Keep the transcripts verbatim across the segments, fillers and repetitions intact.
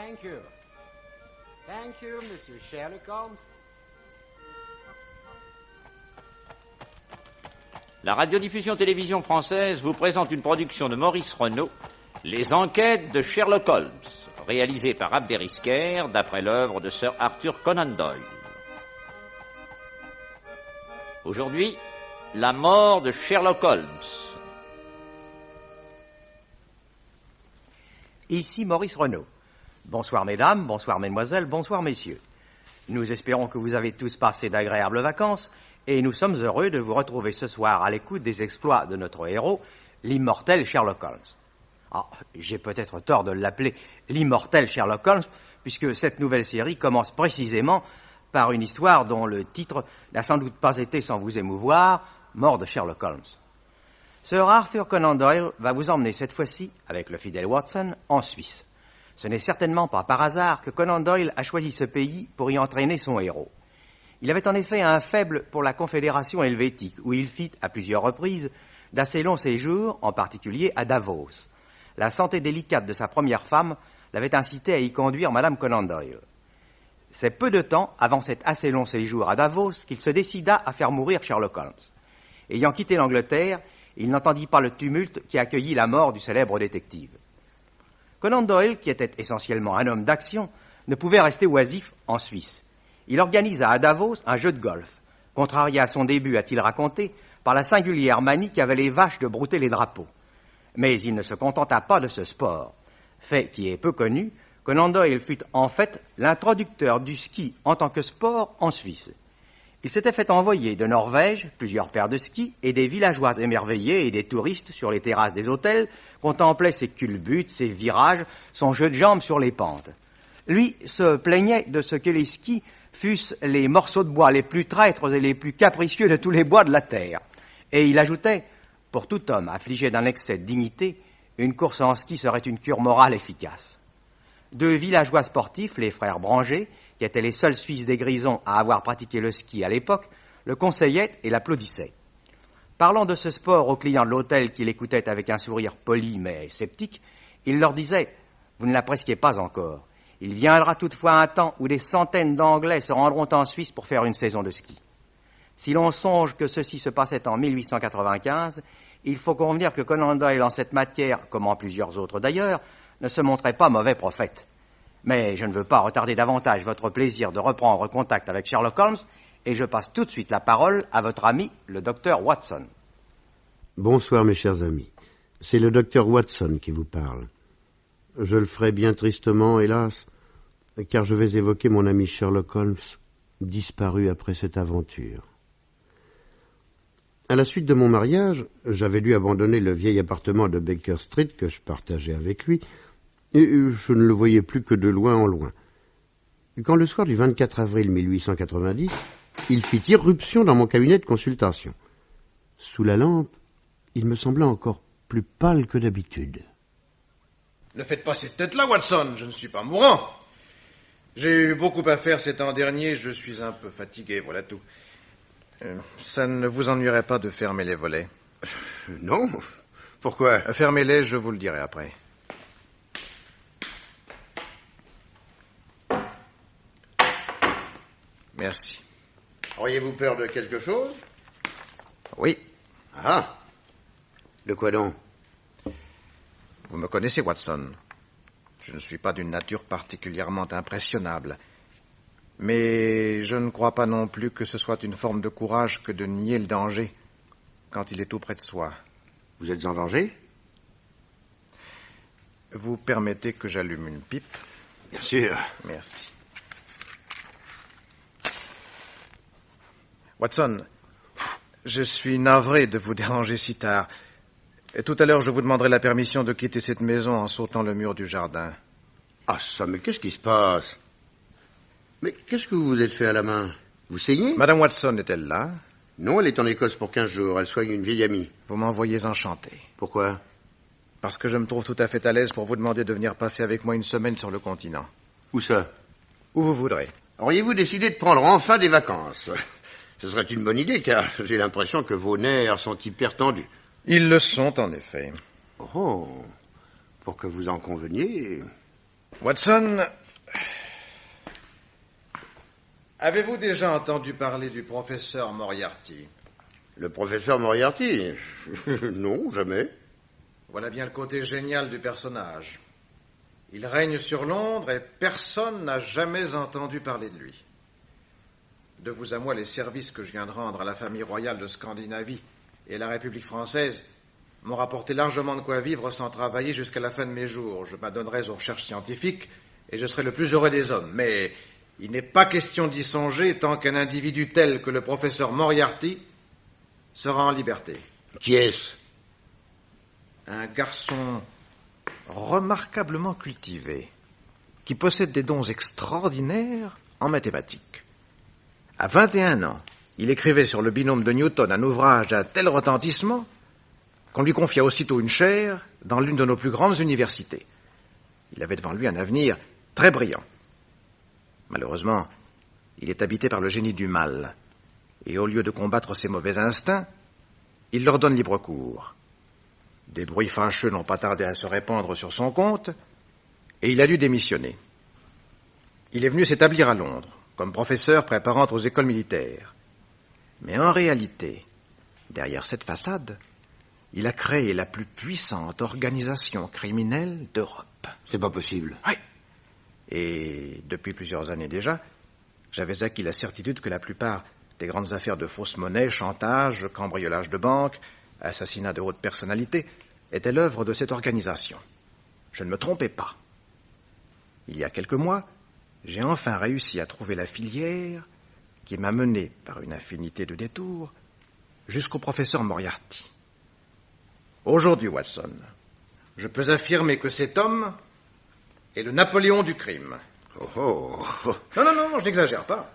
Thank you. Thank you, Monsieur Sherlock Holmes. La radiodiffusion-télévision française vous présente une production de Maurice Renaud, Les enquêtes de Sherlock Holmes, réalisée par Abder Isker d'après l'œuvre de Sir Arthur Conan Doyle. Aujourd'hui, la mort de Sherlock Holmes. Ici Maurice Renaud. Bonsoir mesdames, bonsoir mesdemoiselles, bonsoir messieurs. Nous espérons que vous avez tous passé d'agréables vacances et nous sommes heureux de vous retrouver ce soir à l'écoute des exploits de notre héros, l'immortel Sherlock Holmes. Ah, j'ai peut-être tort de l'appeler l'immortel Sherlock Holmes, puisque cette nouvelle série commence précisément par une histoire dont le titre n'a sans doute pas été sans vous émouvoir, Mort de Sherlock Holmes. Sir Arthur Conan Doyle va vous emmener cette fois-ci, avec le fidèle Watson, en Suisse. Ce n'est certainement pas par hasard que Conan Doyle a choisi ce pays pour y entraîner son héros. Il avait en effet un faible pour la Confédération helvétique, où il fit, à plusieurs reprises, d'assez longs séjours, en particulier à Davos. La santé délicate de sa première femme l'avait incité à y conduire Madame Conan Doyle. C'est peu de temps avant cet assez long séjour à Davos qu'il se décida à faire mourir Sherlock Holmes. Ayant quitté l'Angleterre, il n'entendit pas le tumulte qui accueillit la mort du célèbre détective. Conan Doyle, qui était essentiellement un homme d'action, ne pouvait rester oisif en Suisse. Il organisa à Davos un jeu de golf, contrarié à son début, a-t-il raconté, par la singulière manie qu'avaient les vaches de brouter les drapeaux. Mais il ne se contenta pas de ce sport. Fait qui est peu connu, Conan Doyle fut en fait l'introducteur du ski en tant que sport en Suisse. Il s'était fait envoyer de Norvège plusieurs paires de skis et des villageois émerveillés et des touristes sur les terrasses des hôtels contemplaient ses culbutes, ses virages, son jeu de jambes sur les pentes. Lui se plaignait de ce que les skis fussent les morceaux de bois les plus traîtres et les plus capricieux de tous les bois de la terre. Et il ajoutait, pour tout homme affligé d'un excès de dignité, une course en ski serait une cure morale efficace. Deux villageois sportifs, les frères Branger, qui étaient les seuls Suisses des Grisons à avoir pratiqué le ski à l'époque, le conseillaient et l'applaudissaient. Parlant de ce sport aux clients de l'hôtel qui l'écoutaient avec un sourire poli mais sceptique, il leur disait « Vous ne l'appréciez pas encore. Il viendra toutefois un temps où des centaines d'Anglais se rendront en Suisse pour faire une saison de ski. Si l'on songe que ceci se passait en mille huit cent quatre-vingt-quinze, il faut convenir que Conan Doyle, en cette matière, comme en plusieurs autres d'ailleurs, ne se montrait pas mauvais prophète. Mais je ne veux pas retarder davantage votre plaisir de reprendre contact avec Sherlock Holmes, et je passe tout de suite la parole à votre ami, le docteur Watson. Bonsoir, mes chers amis. C'est le docteur Watson qui vous parle. Je le ferai bien tristement, hélas, car je vais évoquer mon ami Sherlock Holmes, disparu après cette aventure. À la suite de mon mariage, j'avais dû abandonner le vieil appartement de Baker Street que je partageais avec lui, et je ne le voyais plus que de loin en loin. Quand le soir du vingt-quatre avril mille huit cent quatre-vingt-dix, il fit irruption dans mon cabinet de consultation. Sous la lampe, il me sembla encore plus pâle que d'habitude. Ne faites pas cette tête-là, Watson, je ne suis pas mourant. J'ai eu beaucoup à faire ces temps derniers, je suis un peu fatigué, voilà tout. Euh, ça ne vous ennuierait pas de fermer les volets? Non. Pourquoi? Fermez-les, je vous le dirai après. Merci. Auriez-vous peur de quelque chose? Oui. Ah. De quoi donc? Vous me connaissez, Watson. Je ne suis pas d'une nature particulièrement impressionnable. Mais je ne crois pas non plus que ce soit une forme de courage que de nier le danger quand il est tout près de soi. Vous êtes en danger? Vous permettez que j'allume une pipe? Bien sûr. Merci. Watson, je suis navré de vous déranger si tard. Et tout à l'heure, je vous demanderai la permission de quitter cette maison en sautant le mur du jardin. Ah ça, mais qu'est-ce qui se passe? Mais qu'est-ce que vous vous êtes fait à la main? Vous saignez? Madame Watson est-elle là? Non, elle est en Écosse pour quinze jours. Elle soigne une vieille amie. Vous m'envoyez enchanté. Pourquoi? Parce que je me trouve tout à fait à l'aise pour vous demander de venir passer avec moi une semaine sur le continent. Où ça? Où vous voudrez. Auriez-vous décidé de prendre enfin des vacances? Ce serait une bonne idée, car j'ai l'impression que vos nerfs sont hyper tendus. Ils le sont, en effet. Oh, pour que vous en conveniez... Watson, avez-vous déjà entendu parler du professeur Moriarty? Le professeur Moriarty? Non, jamais. Voilà bien le côté génial du personnage. Il règne sur Londres et personne n'a jamais entendu parler de lui. De vous à moi, les services que je viens de rendre à la famille royale de Scandinavie et à la République française m'ont rapporté largement de quoi vivre sans travailler jusqu'à la fin de mes jours. Je m'adonnerai aux recherches scientifiques et je serai le plus heureux des hommes. Mais il n'est pas question d'y songer tant qu'un individu tel que le professeur Moriarty sera en liberté. Qui est-ce? Un garçon remarquablement cultivé, qui possède des dons extraordinaires en mathématiques. À vingt et un ans, il écrivait sur le binôme de Newton un ouvrage d'un tel retentissement qu'on lui confia aussitôt une chaire dans l'une de nos plus grandes universités. Il avait devant lui un avenir très brillant. Malheureusement, il est habité par le génie du mal, et au lieu de combattre ses mauvais instincts, il leur donne libre cours. Des bruits fâcheux n'ont pas tardé à se répandre sur son compte, et il a dû démissionner. Il est venu s'établir à Londres, comme professeur préparant aux écoles militaires. Mais en réalité, derrière cette façade, il a créé la plus puissante organisation criminelle d'Europe. C'est pas possible. Oui. Et depuis plusieurs années déjà, j'avais acquis la certitude que la plupart des grandes affaires de fausse monnaie, chantage, cambriolage de banque, assassinat de haute personnalité, étaient l'œuvre de cette organisation. Je ne me trompais pas. Il y a quelques mois, j'ai enfin réussi à trouver la filière qui m'a mené, par une infinité de détours, jusqu'au professeur Moriarty. Aujourd'hui, Watson, je peux affirmer que cet homme est le Napoléon du crime. Oh, oh, oh. Non, non, non, je n'exagère pas.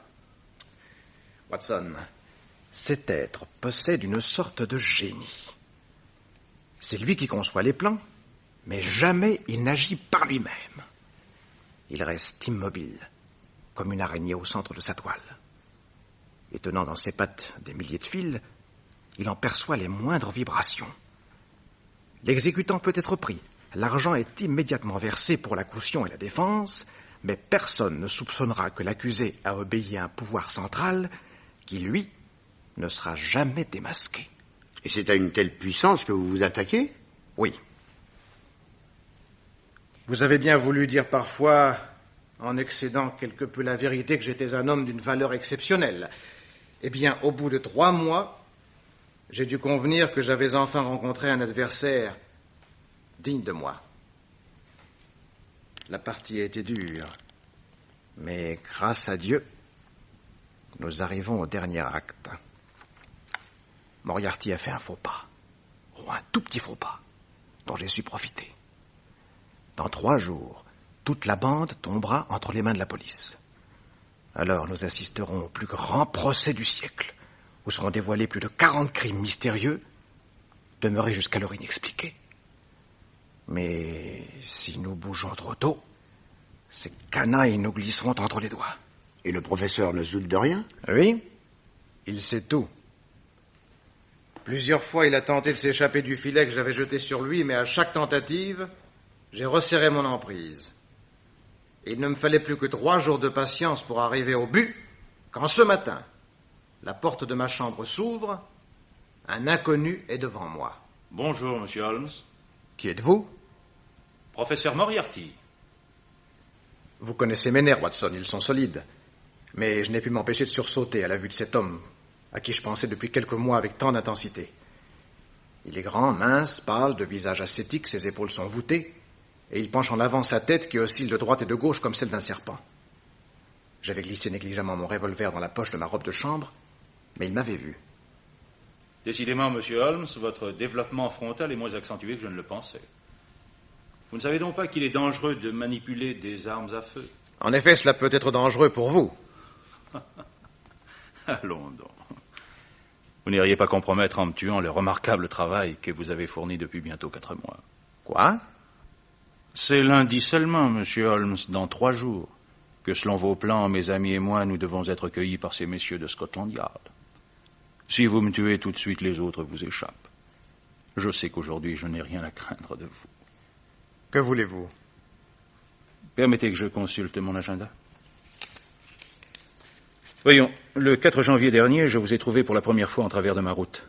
Watson, cet être possède une sorte de génie. C'est lui qui conçoit les plans, mais jamais il n'agit par lui-même. Il reste immobile, comme une araignée au centre de sa toile. Et tenant dans ses pattes des milliers de fils, il en perçoit les moindres vibrations. L'exécutant peut être pris. L'argent est immédiatement versé pour la caution et la défense, mais personne ne soupçonnera que l'accusé a obéi à un pouvoir central qui, lui, ne sera jamais démasqué. Et c'est à une telle puissance que vous vous attaquez? Oui. Vous avez bien voulu dire parfois, en excédant quelque peu la vérité, que j'étais un homme d'une valeur exceptionnelle. Eh bien, au bout de trois mois, j'ai dû convenir que j'avais enfin rencontré un adversaire digne de moi. La partie a été dure, mais grâce à Dieu, nous arrivons au dernier acte. Moriarty a fait un faux pas, ou un tout petit faux pas, dont j'ai su profiter. Dans trois jours, toute la bande tombera entre les mains de la police. Alors nous assisterons au plus grand procès du siècle, où seront dévoilés plus de quarante crimes mystérieux, demeurés jusqu'alors inexpliqués. Mais si nous bougeons trop tôt, ces canailles nous glisseront entre les doigts. Et le professeur ne se doute de rien? Oui, il sait tout. Plusieurs fois, il a tenté de s'échapper du filet que j'avais jeté sur lui, mais à chaque tentative, j'ai resserré mon emprise. Et il ne me fallait plus que trois jours de patience pour arriver au but, quand ce matin, la porte de ma chambre s'ouvre, un inconnu est devant moi. Bonjour, monsieur Holmes. Qui êtes-vous? Professeur Moriarty. Vous connaissez mes nerfs, Watson, ils sont solides. Mais je n'ai pu m'empêcher de sursauter à la vue de cet homme, à qui je pensais depuis quelques mois avec tant d'intensité. Il est grand, mince, pâle, de visage ascétique, ses épaules sont voûtées, et il penche en avant sa tête qui oscille de droite et de gauche comme celle d'un serpent. J'avais glissé négligemment mon revolver dans la poche de ma robe de chambre, mais il m'avait vu. Décidément, monsieur Holmes, votre développement frontal est moins accentué que je ne le pensais. Vous ne savez donc pas qu'il est dangereux de manipuler des armes à feu? En effet, cela peut être dangereux pour vous. Allons donc. Vous n'iriez pas compromettre en me tuant le remarquable travail que vous avez fourni depuis bientôt quatre mois. Quoi? C'est lundi seulement, monsieur Holmes, dans trois jours, que selon vos plans, mes amis et moi, nous devons être cueillis par ces messieurs de Scotland Yard. Si vous me tuez tout de suite, les autres vous échappent. Je sais qu'aujourd'hui, je n'ai rien à craindre de vous. Que voulez-vous? Permettez que je consulte mon agenda. Voyons, le quatre janvier dernier, je vous ai trouvé pour la première fois en travers de ma route.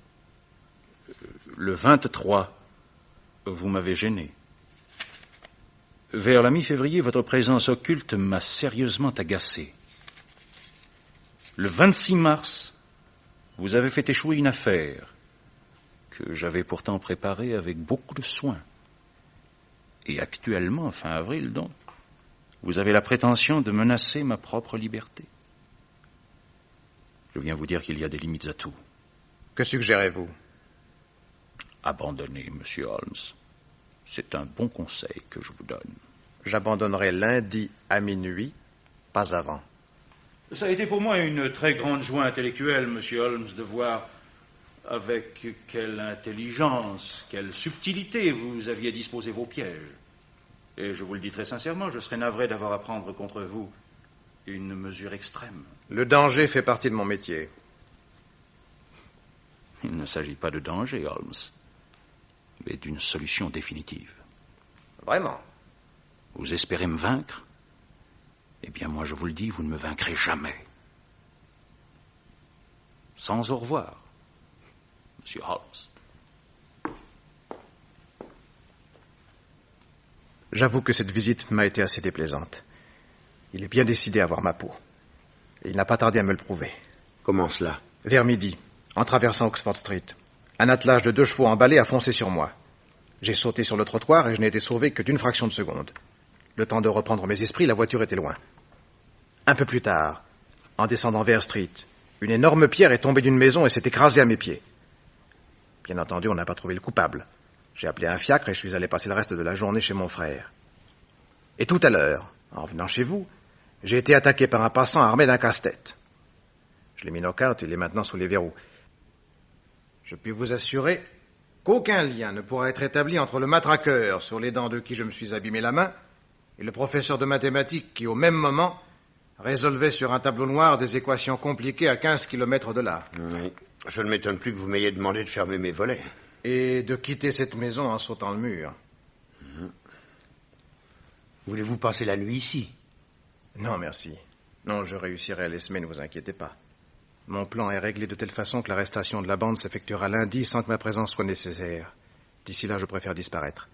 Le vingt-trois, vous m'avez gêné. Vers la mi-février, votre présence occulte m'a sérieusement agacé. Le vingt-six mars, vous avez fait échouer une affaire que j'avais pourtant préparée avec beaucoup de soin. Et actuellement, fin avril donc, vous avez la prétention de menacer ma propre liberté. Je viens vous dire qu'il y a des limites à tout. Que suggérez-vous? Abandonnez, monsieur Holmes. C'est un bon conseil que je vous donne. J'abandonnerai lundi à minuit, pas avant. Ça a été pour moi une très grande joie intellectuelle, monsieur Holmes, de voir avec quelle intelligence, quelle subtilité vous aviez disposé vos pièges. Et je vous le dis très sincèrement, je serais navré d'avoir à prendre contre vous une mesure extrême. Le danger fait partie de mon métier. Il ne s'agit pas de danger, Holmes, mais d'une solution définitive. Vraiment? Vous espérez me vaincre? Eh bien, moi, je vous le dis, vous ne me vaincrez jamais. Sans au revoir, monsieur Holmes. J'avoue que cette visite m'a été assez déplaisante. Il est bien décidé à avoir ma peau. Et il n'a pas tardé à me le prouver. Comment cela? Vers midi, en traversant Oxford Street, un attelage de deux chevaux emballés a foncé sur moi. J'ai sauté sur le trottoir et je n'ai été sauvé que d'une fraction de seconde. Le temps de reprendre mes esprits, la voiture était loin. Un peu plus tard, en descendant Vere Street, une énorme pierre est tombée d'une maison et s'est écrasée à mes pieds. Bien entendu, on n'a pas trouvé le coupable. J'ai appelé un fiacre et je suis allé passer le reste de la journée chez mon frère. Et tout à l'heure, en venant chez vous, j'ai été attaqué par un passant armé d'un casse-tête. Je l'ai mis knock-out, il est maintenant sous les verrous. Je puis vous assurer qu'aucun lien ne pourra être établi entre le matraqueur sur les dents de qui je me suis abîmé la main et le professeur de mathématiques qui, au même moment, résolvait sur un tableau noir des équations compliquées à quinze kilomètres de là. Oui. Je ne m'étonne plus que vous m'ayez demandé de fermer mes volets. Et de quitter cette maison en sautant le mur. Mmh. Voulez-vous passer la nuit ici? Non, merci. Non, je réussirai à l'esmer, ne vous inquiétez pas. Mon plan est réglé de telle façon que l'arrestation de la bande s'effectuera lundi sans que ma présence soit nécessaire. D'ici là, je préfère disparaître.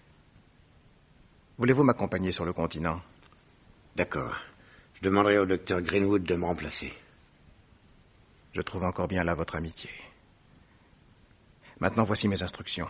Voulez-vous m'accompagner sur le continent? D'accord. Je demanderai au docteur Greenwood de me remplacer. Je trouve encore bien là votre amitié. Maintenant, voici mes instructions.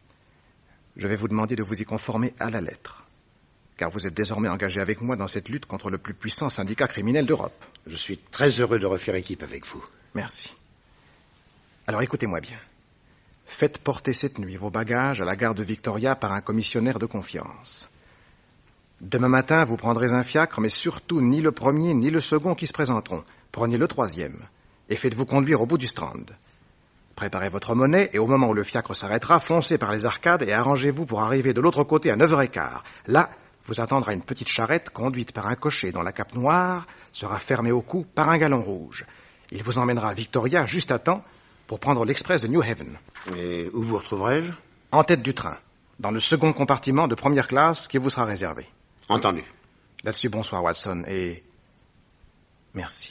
Je vais vous demander de vous y conformer à la lettre, car vous êtes désormais engagé avec moi dans cette lutte contre le plus puissant syndicat criminel d'Europe. Je suis très heureux de refaire équipe avec vous. Merci. Alors écoutez-moi bien. Faites porter cette nuit vos bagages à la gare de Victoria par un commissionnaire de confiance. Demain matin, vous prendrez un fiacre, mais surtout ni le premier ni le second qui se présenteront. Prenez le troisième et faites-vous conduire au bout du Strand. Préparez votre monnaie et au moment où le fiacre s'arrêtera, foncez par les arcades et arrangez-vous pour arriver de l'autre côté à neuf heures quinze. Là, vous attendra une petite charrette conduite par un cocher dont la cape noire sera fermée au cou par un galon rouge. Il vous emmènera à Victoria juste à temps pour prendre l'express de New Haven. Et où vous retrouverai-je? En tête du train, dans le second compartiment de première classe qui vous sera réservé. Entendu. Là-dessus, bonsoir, Watson, et merci.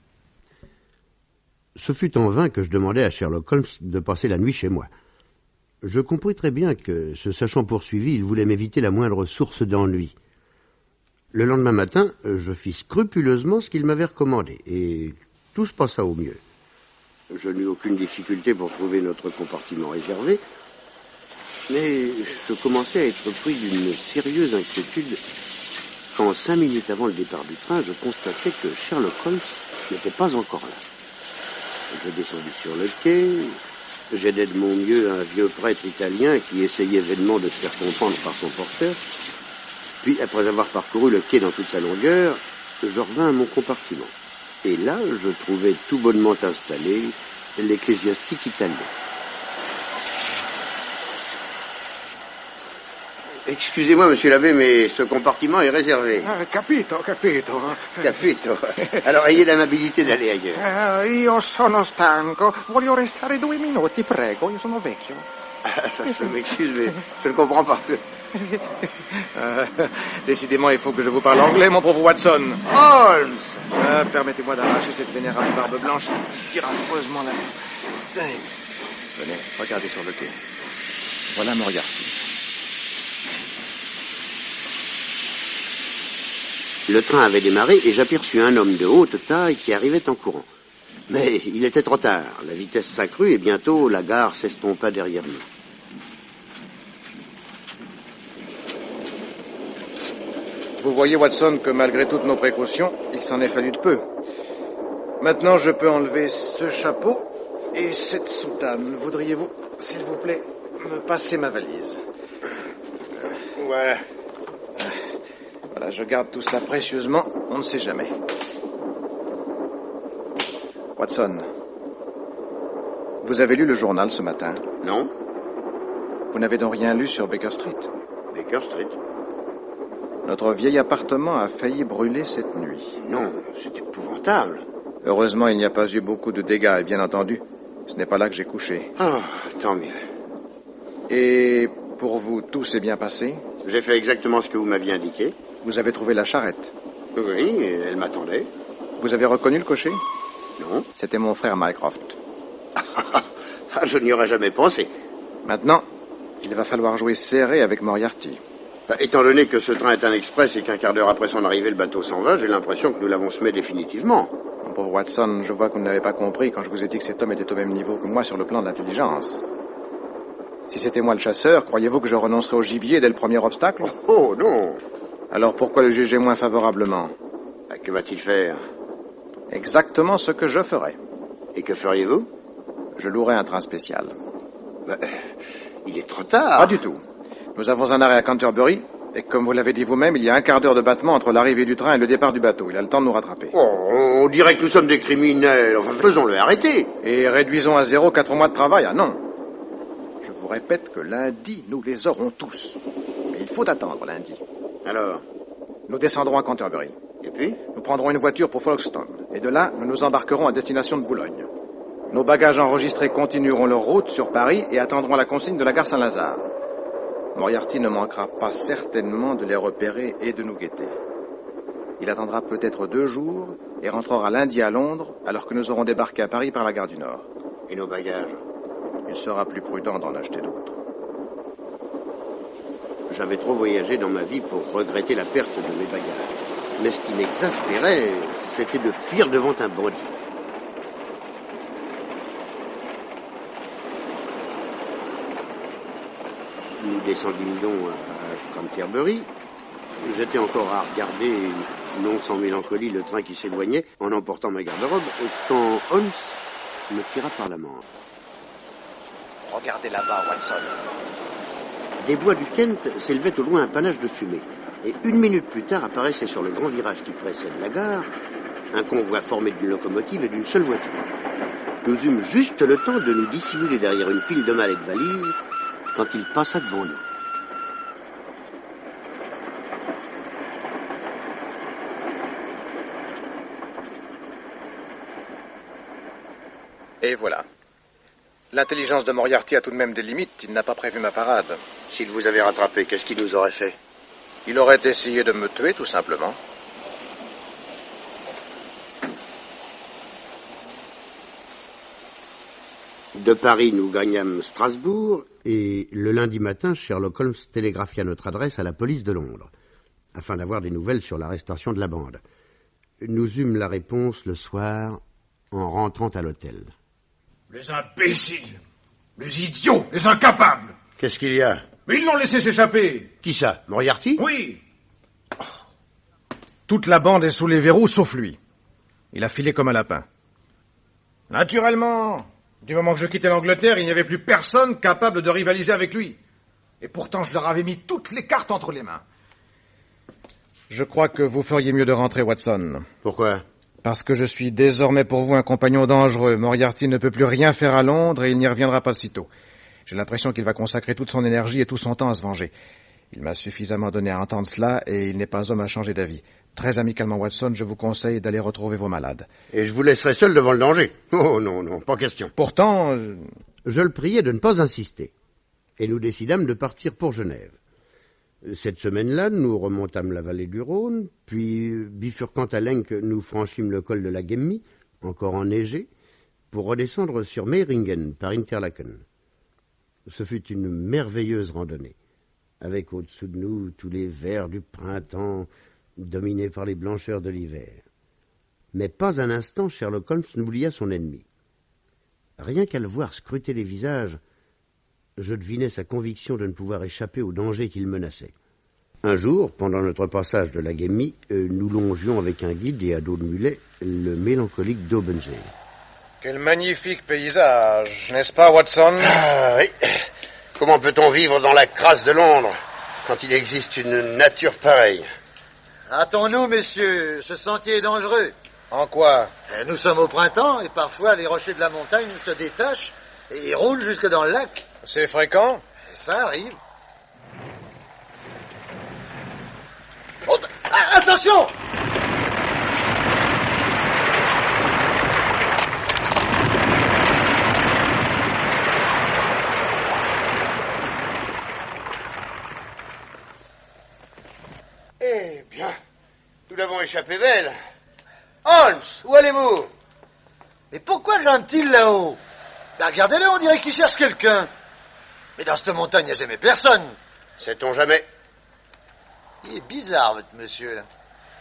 Ce fut en vain que je demandai à Sherlock Holmes de passer la nuit chez moi. Je compris très bien que, se sachant poursuivi, il voulait m'éviter la moindre source d'ennui. Le lendemain matin, je fis scrupuleusement ce qu'il m'avait recommandé, et tout se passa au mieux. Je n'eus aucune difficulté pour trouver notre compartiment réservé, mais je commençais à être pris d'une sérieuse inquiétude quand, cinq minutes avant le départ du train, je constatai que Sherlock Holmes n'était pas encore là. Je descendis sur le quai, j'aidai de mon mieux un vieux prêtre italien qui essayait vainement de se faire comprendre par son porteur. Puis, après avoir parcouru le quai dans toute sa longueur, je revins à mon compartiment. Et là, je trouvai tout bonnement installé l'ecclésiastique italien. Excusez-moi, monsieur l'abbé, mais ce compartiment est réservé. Ah, capito, capito. Capito. Alors, ayez l'amabilité d'aller ailleurs. Uh, io sono stanco. Voglio restare due minuti, prego. Io sono vecchio. Je m'excuse, mais je ne comprends pas. Euh, décidément, il faut que je vous parle anglais, mon pauvre Watson. Holmes! Euh, Permettez-moi d'arracher cette vénérable barbe blanche qui tire affreusement la... Tenez. Venez, regardez sur le quai. Voilà Moriarty. Le train avait démarré et j'aperçus un homme de haute taille qui arrivait en courant. Mais il était trop tard. La vitesse s'accrut et bientôt la gare s'estompa derrière nous. Vous voyez, Watson, que malgré toutes nos précautions, il s'en est fallu de peu. Maintenant, je peux enlever ce chapeau et cette soutane. Voudriez-vous, s'il vous plaît, me passer ma valise? Voilà. Voilà, je garde tout cela précieusement, on ne sait jamais. Watson, vous avez lu le journal ce matin? Non? Vous n'avez donc rien lu sur Baker Street? Baker Street? Notre vieil appartement a failli brûler cette nuit. Non, c'est épouvantable. Heureusement, il n'y a pas eu beaucoup de dégâts, et bien entendu, ce n'est pas là que j'ai couché. Ah, tant mieux. Et pour vous, tout s'est bien passé? J'ai fait exactement ce que vous m'aviez indiqué. Vous avez trouvé la charrette? Oui, elle m'attendait. Vous avez reconnu le cocher? Non. C'était mon frère Mycroft. Ah, je n'y aurais jamais pensé. Maintenant, il va falloir jouer serré avec Moriarty. Bah, étant donné que ce train est un express et qu'un quart d'heure après son arrivée, le bateau s'en va, j'ai l'impression que nous l'avons semé définitivement. Mon pauvre Watson, je vois que vous n'avez pas compris quand je vous ai dit que cet homme était au même niveau que moi sur le plan de l'intelligence. Si c'était moi le chasseur, croyez-vous que je renoncerais au gibier dès le premier obstacle? Oh, non. Alors pourquoi le juger moins favorablement? Bah, que va-t-il faire? Exactement ce que je ferais. Et que feriez-vous? Je louerais un train spécial. Bah, il est trop tard. Pas du tout. Nous avons un arrêt à Canterbury, et comme vous l'avez dit vous-même, il y a un quart d'heure de battement entre l'arrivée du train et le départ du bateau. Il a le temps de nous rattraper. Oh, on dirait que nous sommes des criminels. Enfin, faisons-le arrêter. Et réduisons à zéro quatre mois de travail. Ah non. Je vous répète que lundi, nous les aurons tous. Mais il faut attendre lundi. Alors? Nous descendrons à Canterbury. Et puis? Nous prendrons une voiture pour Folkestone. Et de là, nous nous embarquerons à destination de Boulogne. Nos bagages enregistrés continueront leur route sur Paris et attendront la consigne de la gare Saint-Lazare. Moriarty ne manquera pas certainement de les repérer et de nous guetter. Il attendra peut-être deux jours et rentrera lundi à Londres alors que nous aurons débarqué à Paris par la gare du Nord. Et nos bagages? Il sera plus prudent d'en acheter d'autres. J'avais trop voyagé dans ma vie pour regretter la perte de mes bagages. Mais ce qui m'exaspérait, c'était de fuir devant un bandit. Nous descendîmes à Canterbury. J'étais encore à regarder, non sans mélancolie, le train qui s'éloignait en emportant ma garde-robe, quand Holmes me tira par la manche. Regardez là-bas, Watson. Des bois du Kent s'élevait au loin un panache de fumée. Et une minute plus tard apparaissait sur le grand virage qui précède la gare un convoi formé d'une locomotive et d'une seule voiture. Nous eûmes juste le temps de nous dissimuler derrière une pile de malles et de valises quand il passa devant nous. Et voilà. L'intelligence de Moriarty a tout de même des limites. Il n'a pas prévu ma parade. S'il vous avait rattrapé, qu'est-ce qu'il nous aurait fait? Il aurait essayé de me tuer, tout simplement. De Paris, nous gagnâmes Strasbourg, et le lundi matin, Sherlock Holmes télégraphia notre adresse à la police de Londres, afin d'avoir des nouvelles sur l'arrestation de la bande. Nous eûmes la réponse le soir, en rentrant à l'hôtel. Les imbéciles, les idiots, les incapables. Qu'est-ce qu'il y a? Mais ils l'ont laissé s'échapper. Qui ça? Moriarty? Oui. Oh. Toute la bande est sous les verrous, sauf lui. Il a filé comme un lapin. Naturellement, du moment que je quittais l'Angleterre, il n'y avait plus personne capable de rivaliser avec lui. Et pourtant, je leur avais mis toutes les cartes entre les mains. Je crois que vous feriez mieux de rentrer, Watson. Pourquoi? Parce que je suis désormais pour vous un compagnon dangereux. Moriarty ne peut plus rien faire à Londres et il n'y reviendra pas de sitôt. J'ai l'impression qu'il va consacrer toute son énergie et tout son temps à se venger. Il m'a suffisamment donné à entendre cela et il n'est pas homme à changer d'avis. Très amicalement, Watson, je vous conseille d'aller retrouver vos malades. Et je vous laisserai seul devant le danger. Oh non, non, pas question. Pourtant... Je... je le priai de ne pas insister. et nous décidâmes de partir pour Genève. Cette semaine-là, nous remontâmes la vallée du Rhône, puis, bifurquant à Lenk, nous franchîmes le col de la Gemmi, encore enneigé, pour redescendre sur Meiringen, par Interlaken. Ce fut une merveilleuse randonnée, avec au-dessous de nous tous les verts du printemps, dominés par les blancheurs de l'hiver. Mais pas un instant Sherlock Holmes n'oublia son ennemi. Rien qu'à le voir scruter les visages, je devinais sa conviction de ne pouvoir échapper au danger qu'il menaçait. Un jour, pendant notre passage de la Gemmi, euh, nous longions avec un guide et à dos de mulet le mélancolique d'Obensee. Quel magnifique paysage, n'est-ce pas, Watson? Ah oui. Comment peut-on vivre dans la crasse de Londres quand il existe une nature pareille? Hâtons-nous, messieurs, ce sentier est dangereux. En quoi? Nous sommes au printemps et parfois les rochers de la montagne se détachent et roulent jusque dans le lac. C'est fréquent? Ça arrive. Oh, ah, attention! Eh bien, nous l'avons échappé belle. Holmes, où allez-vous? Mais pourquoi grimpe-t-il là-haut? Ben, regardez-le, on dirait qu'il cherche quelqu'un. Mais dans cette montagne, il n'y a jamais personne. Sait-on jamais? Il est bizarre, votre monsieur, là.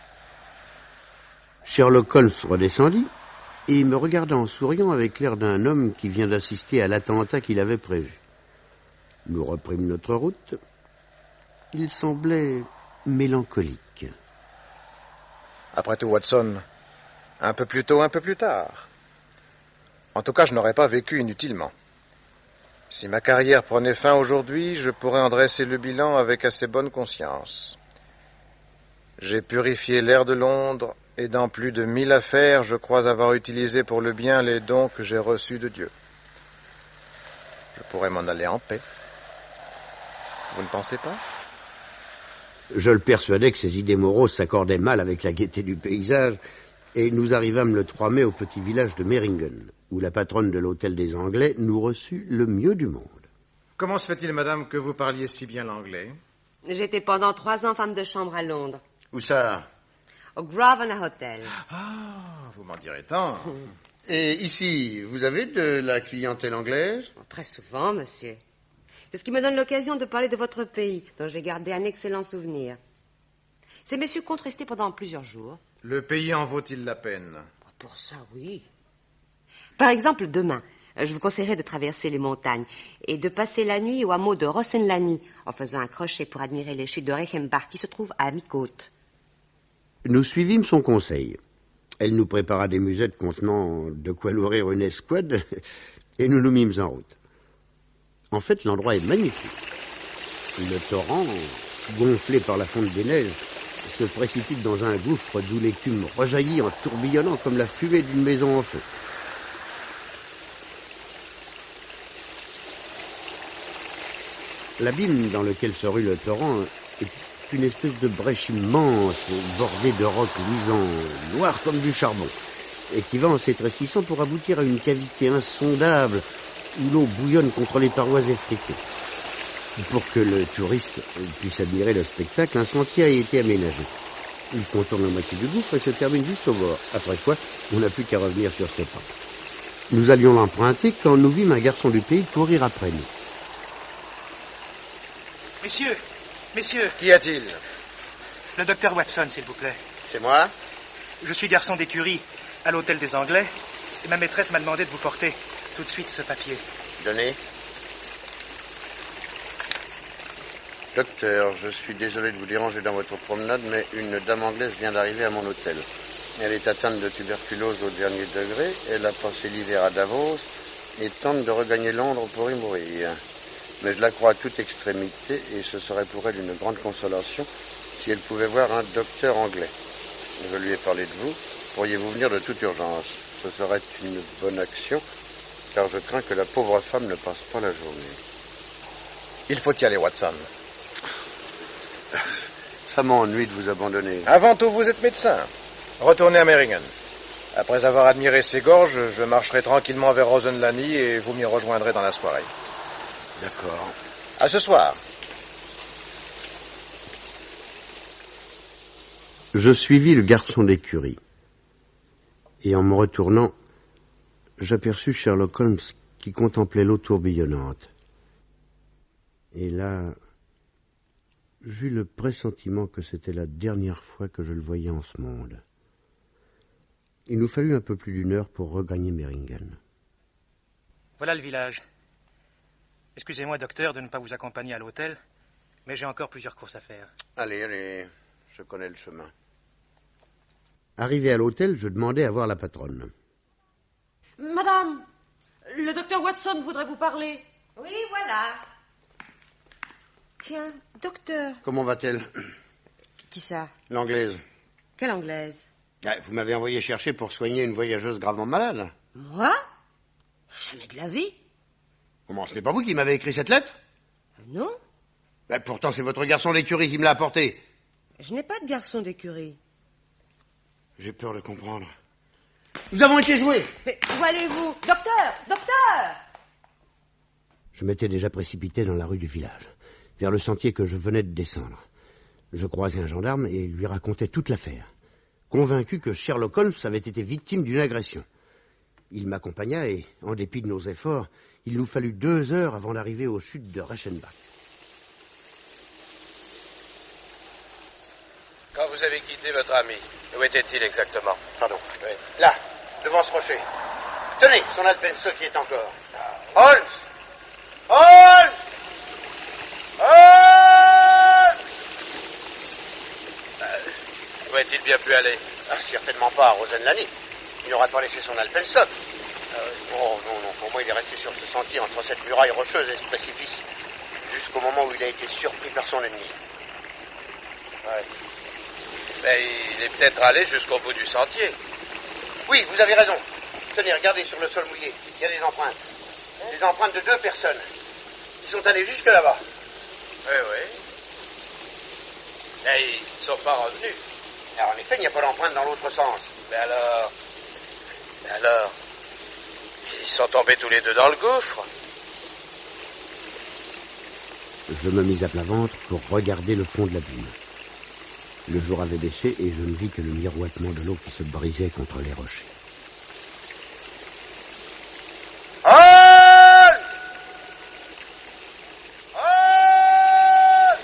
Sherlock Holmes redescendit et me regarda en souriant avec l'air d'un homme qui vient d'assister à l'attentat qu'il avait prévu. Nous reprîmes notre route. Il semblait mélancolique. Après tout, Watson, un peu plus tôt, un peu plus tard. En tout cas, je n'aurais pas vécu inutilement. Si ma carrière prenait fin aujourd'hui, je pourrais en dresser le bilan avec assez bonne conscience. J'ai purifié l'air de Londres, et dans plus de mille affaires, je crois avoir utilisé pour le bien les dons que j'ai reçus de Dieu. Je pourrais m'en aller en paix. Vous ne pensez pas? Je le persuadais que ses idées moroses s'accordaient mal avec la gaieté du paysage, et nous arrivâmes le trois mai au petit village de Meiringen, où la patronne de l'hôtel des Anglais nous reçut le mieux du monde. Comment se fait-il, madame, que vous parliez si bien l'anglais? J'étais pendant trois ans femme de chambre à Londres. Où ça? Au Grosvenor Hotel. Ah, vous m'en direz tant. Et ici, vous avez de la clientèle anglaise? Très souvent, monsieur. C'est ce qui me donne l'occasion de parler de votre pays, dont j'ai gardé un excellent souvenir. Ces messieurs comptent rester pendant plusieurs jours. Le pays en vaut-il la peine? Pour ça, oui. Par exemple, demain, je vous conseillerais de traverser les montagnes et de passer la nuit au hameau de Rossenlani, en faisant un crochet pour admirer les chutes de Reichenbach qui se trouvent à mi-côte. Nous suivîmes son conseil. Elle nous prépara des musettes contenant de quoi nourrir une escouade et nous nous mîmes en route. En fait, l'endroit est magnifique. Le torrent, gonflé par la fonte des neiges, se précipite dans un gouffre d'où l'écume rejaillit en tourbillonnant comme la fumée d'une maison en feu. L'abîme dans lequel se rue le torrent est une espèce de brèche immense, bordée de rocs luisants, noirs comme du charbon, et qui va en s'étrécissant pour aboutir à une cavité insondable où l'eau bouillonne contre les parois effritées. Pour que le touriste puisse admirer le spectacle, un sentier a été aménagé. Il contourne la moitié du gouffre et se termine juste au bord, après quoi on n'a plus qu'à revenir sur ses pas. Nous allions l'emprunter quand nous vîmes un garçon du pays courir après nous. Messieurs, messieurs. Qu'y a-t-il? Le docteur Watson, s'il vous plaît. C'est moi? Je suis garçon d'écurie à l'hôtel des Anglais et ma maîtresse m'a demandé de vous porter tout de suite ce papier. Donnez. Docteur, je suis désolé de vous déranger dans votre promenade, mais une dame anglaise vient d'arriver à mon hôtel. Elle est atteinte de tuberculose au dernier degré, elle a passé l'hiver à Davos et tente de regagner Londres pour y mourir. Mais je la crois à toute extrémité et ce serait pour elle une grande consolation si elle pouvait voir un docteur anglais. Je lui ai parlé de vous. Pourriez-vous venir de toute urgence? Ce serait une bonne action, car je crains que la pauvre femme ne passe pas la journée. Il faut y aller, Watson. Ça m'ennuie de vous abandonner. Avant tout, vous êtes médecin. Retournez à Meiringen. Après avoir admiré ces gorges, je marcherai tranquillement vers Rosenlani et vous m'y rejoindrez dans la soirée. D'accord. À ce soir. Je suivis le garçon d'écurie. Et en me retournant, j'aperçus Sherlock Holmes qui contemplait l'eau tourbillonnante. Et là, j'eus le pressentiment que c'était la dernière fois que je le voyais en ce monde. Il nous fallut un peu plus d'une heure pour regagner Meiringen. Voilà le village. Excusez-moi, docteur, de ne pas vous accompagner à l'hôtel, mais j'ai encore plusieurs courses à faire. Allez, allez, je connais le chemin. Arrivé à l'hôtel, je demandai à voir la patronne. Madame, le docteur Watson voudrait vous parler. Oui, voilà. Tiens, docteur. Comment va-t-elle? Qui ça? L'anglaise. Quelle anglaise? Ah, vous m'avez envoyé chercher pour soigner une voyageuse gravement malade. Moi? Jamais de la vie. Comment, ce n'est pas vous qui m'avez écrit cette lettre? Non. Ben, pourtant, c'est votre garçon d'écurie qui me l'a apporté. Je n'ai pas de garçon d'écurie. J'ai peur de comprendre. Nous avons été joués. Mais où allez-vous? Docteur! Docteur! Je m'étais déjà précipité dans la rue du village, vers le sentier que je venais de descendre. Je croisai un gendarme et lui racontai toute l'affaire, convaincu que Sherlock Holmes avait été victime d'une agression. Il m'accompagna et, en dépit de nos efforts, il nous fallut deux heures avant d'arriver au sud de Reichenbach. Quand vous avez quitté votre ami, où était-il exactement? Pardon. Oui. Là, devant ce rocher. Tenez, son Alpense qui est encore. Holmes! Holmes! Holmes! Euh, où est-il bien pu aller? Ah, certainement pas à Rosenlani. Il n'aura pas laissé son Alpenstock. Ah, oui. Oh non, non, pour moi il est resté sur ce sentier entre cette muraille rocheuse et ce précipice, jusqu'au moment où il a été surpris par son ennemi. Ouais. Mais il est peut-être allé jusqu'au bout du sentier. Oui, vous avez raison. Tenez, regardez sur le sol mouillé. Il y a des empreintes. Des empreintes de deux personnes. Ils sont allés jusque là-bas. Oui, oui. Mais ils ne sont pas revenus. Alors, en effet, il n'y a pas d'empreinte dans l'autre sens. Mais alors... Mais alors... Ils sont tombés tous les deux dans le gouffre. Je me mis à plat ventre pour regarder le fond de l'abîme. Le jour avait baissé et je ne vis que le miroitement de l'eau qui se brisait contre les rochers. Holmes! Holmes!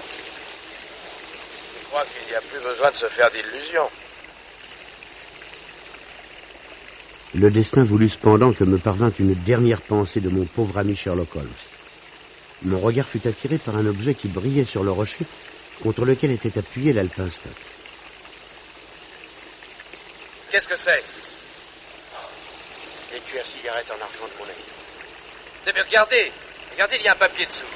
Je crois qu'il n'y a plus besoin de se faire d'illusions. Le destin voulut cependant que me parvint une dernière pensée de mon pauvre ami Sherlock Holmes. Mon regard fut attiré par un objet qui brillait sur le rocher contre lequel était appuyé l'alpenstock. Qu'est-ce que c'est? L'étui à cigarette en argent de mon ami. Mais regardez, regardez, il y a un papier dessous.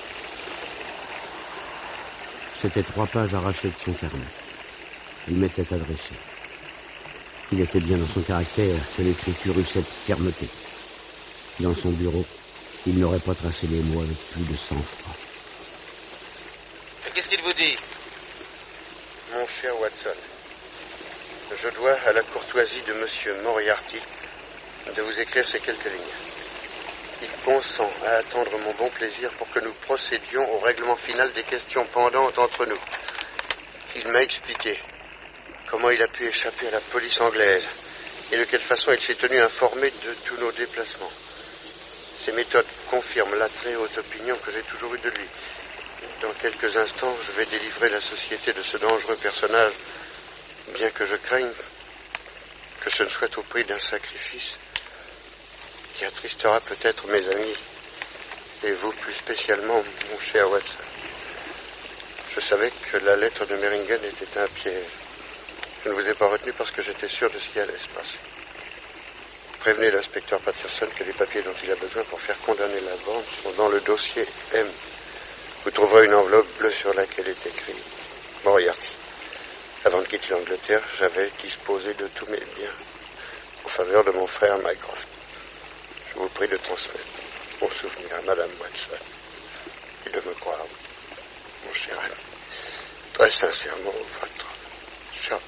C'étaient trois pages arrachées de son carnet. Il m'était adressé. Il était bien dans son caractère que l'écriture eut cette fermeté. Dans son bureau, il n'aurait pas tracé les mots avec plus de sang-froid. Qu'est-ce qu'il vous dit? Mon cher Watson, je dois à la courtoisie de Monsieur Moriarty de vous écrire ces quelques lignes. Il consent à attendre mon bon plaisir pour que nous procédions au règlement final des questions pendantes entre nous. Il m'a expliqué comment il a pu échapper à la police anglaise et de quelle façon il s'est tenu informé de tous nos déplacements. Ces méthodes confirment la très haute opinion que j'ai toujours eue de lui. Dans quelques instants, je vais délivrer la société de ce dangereux personnage, bien que je craigne que ce ne soit au prix d'un sacrifice qui attristera peut-être mes amis, et vous plus spécialement, mon cher Watson. Je savais que la lettre de Meiringen était un piège. Je ne vous ai pas retenu parce que j'étais sûr de ce qui allait se passer. Prévenez l'inspecteur Patterson que les papiers dont il a besoin pour faire condamner la bande sont dans le dossier M. Vous trouverez une enveloppe bleue sur laquelle est écrit Moriarty. Avant de quitter l'Angleterre, j'avais disposé de tous mes biens en faveur de mon frère Mycroft. Je vous prie de transmettre mon souvenir à Madame Watson et de me croire, mon cher ami, très sincèrement votre Sherlock.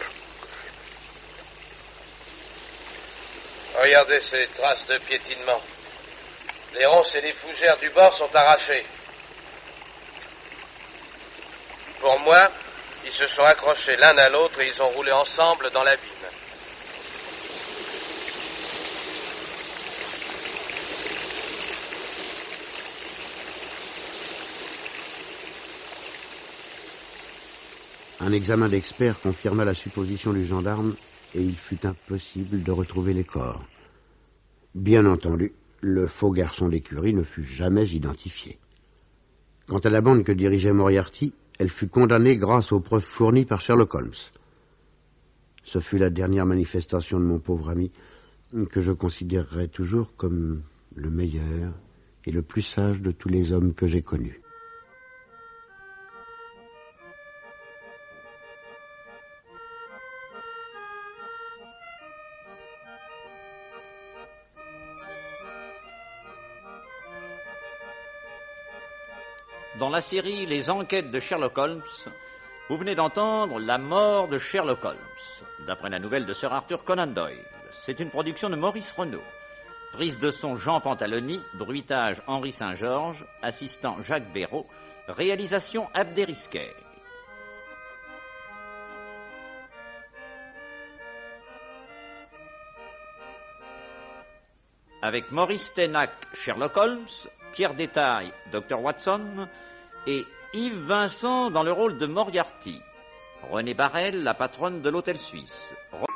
Regardez ces traces de piétinement. Les ronces et les fougères du bord sont arrachées. Pour moi, ils se sont accrochés l'un à l'autre et ils ont roulé ensemble dans l'abîme. Un examen d'experts confirma la supposition du gendarme et il fut impossible de retrouver les corps. Bien entendu, le faux garçon d'écurie ne fut jamais identifié. Quant à la bande que dirigeait Moriarty, elle fut condamnée grâce aux preuves fournies par Sherlock Holmes. Ce fut la dernière manifestation de mon pauvre ami, que je considérerai toujours comme le meilleur et le plus sage de tous les hommes que j'ai connus. Dans la série Les enquêtes de Sherlock Holmes, vous venez d'entendre La mort de Sherlock Holmes, d'après la nouvelle de Sir Arthur Conan Doyle. C'est une production de Maurice Renaud. Prise de son Jean Pantaloni, bruitage Henri Saint-Georges, assistant Jacques Béraud, réalisation Abdé Risquer. Avec Maurice Ténac, Sherlock Holmes, Pierre Détail, docteur Watson, et Yves Vincent dans le rôle de Moriarty. René Barrel, la patronne de l'hôtel suisse.